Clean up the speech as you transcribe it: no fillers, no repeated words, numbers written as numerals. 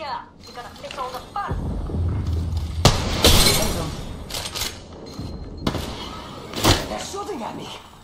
here. You're gonna miss all the fun. They're shooting at me.